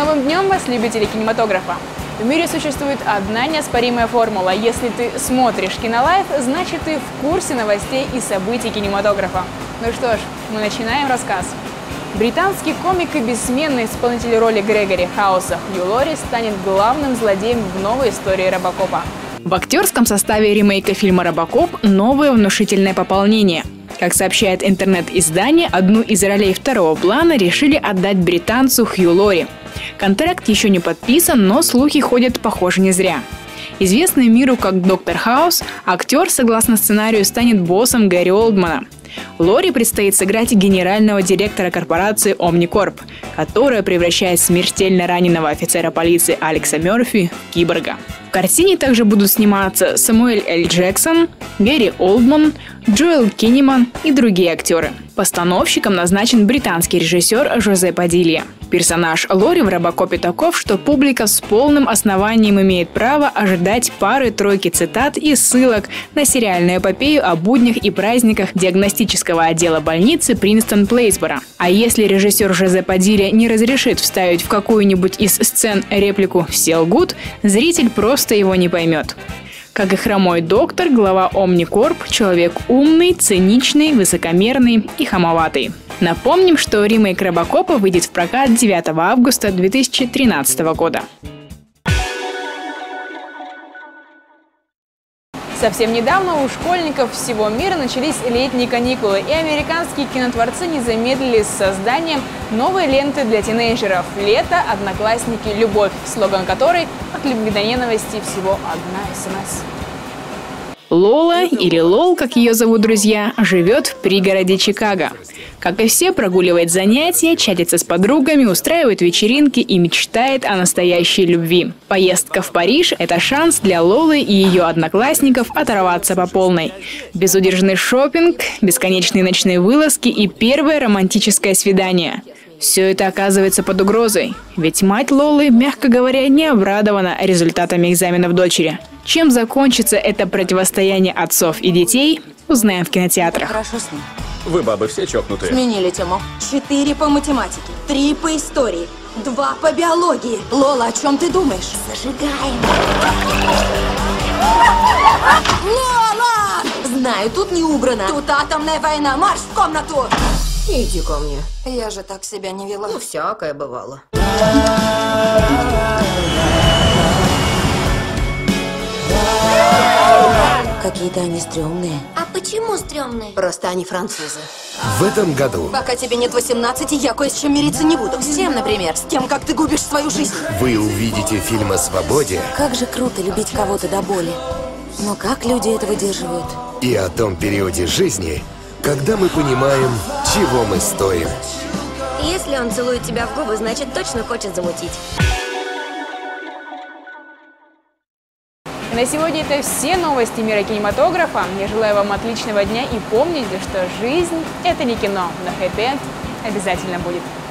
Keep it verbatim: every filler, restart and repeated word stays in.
новым днем вас, любители кинематографа! В мире существует одна неоспоримая формула. Если ты смотришь Кинолайф, значит ты в курсе новостей и событий кинематографа. Ну что ж, мы начинаем рассказ. Британский комик и бессменный исполнитель роли Грегори Хауса Хью Лори станет главным злодеем в новой истории Робокопа. В актерском составе ремейка фильма «Робокоп» новое внушительное пополнение. Как сообщает интернет-издание, одну из ролей второго плана решили отдать британцу Хью Лори. Контракт еще не подписан, но слухи ходят, похоже, не зря. Известный миру как Доктор Хаус, актер, согласно сценарию, станет боссом Гэри Олдмана. Лори предстоит сыграть генерального директора корпорации Omnicorp, которая превращает смертельно раненого офицера полиции Алекса Мерфи в киборга. В картине также будут сниматься Сэмюэль Л. Джексон, Гэри Олдман, Джоэл Киннеман и другие актеры. Постановщиком назначен британский режиссер Жозе Падилья. Персонаж Лори в «Робокопе» таков, что публика с полным основанием имеет право ожидать пары-тройки цитат и ссылок на сериальную эпопею о буднях и праздниках диагностического отдела больницы Принстон-Плейсборо. А если режиссер Жозе Падилья не разрешит вставить в какую-нибудь из сцен реплику «все лгут», зритель просто его не поймет. Как и хромой доктор, глава Omnicorp – человек умный, циничный, высокомерный и хамоватый. Напомним, что ремейк «Робокопа» выйдет в прокат девятого августа две тысячи тринадцатого года. Совсем недавно у школьников всего мира начались летние каникулы, и американские кинотворцы не замедлили с созданием новой ленты для тинейджеров «Лето, одноклассники, любовь», слоган которой «От любви до ненависти всего одна СМС». Лола, или Лол, как ее зовут друзья, живет в пригороде Чикаго. Как и все, прогуливает занятия, чатится с подругами, устраивает вечеринки и мечтает о настоящей любви. Поездка в Париж – это шанс для Лолы и ее одноклассников оторваться по полной. Безудержный шопинг, бесконечные ночные вылазки и первое романтическое свидание. Все это оказывается под угрозой, ведь мать Лолы, мягко говоря, не обрадована результатами экзаменов дочери. Чем закончится это противостояние отцов и детей, узнаем в кинотеатрах. Хорошо с ним. Вы, бабы, все чокнутые. Сменили тему. Четыре по математике, три по истории, два по биологии. Лола, о чем ты думаешь? Зажигаем. Лола! Знаю, тут не убрано. Тут атомная война. Марш в комнату! Иди ко мне. Я же так себя не вела. Ну, всякое бывало. Какие-то они стрёмные. А почему стрёмные? Просто они французы. В этом году Пока тебе нет восемнадцати, я кое с чем мириться не буду. С тем, например, с тем, как ты губишь свою жизнь. вы увидите фильм о свободе Как же круто любить кого-то до боли. Но как люди это выдерживают? и о том периоде жизни, когда мы понимаем, чего мы стоим. Если он целует тебя в губы, значит точно хочет замутить. На сегодня это все новости мира кинематографа. Я желаю вам отличного дня и помните, что жизнь – это не кино, но хэппи-энд обязательно будет.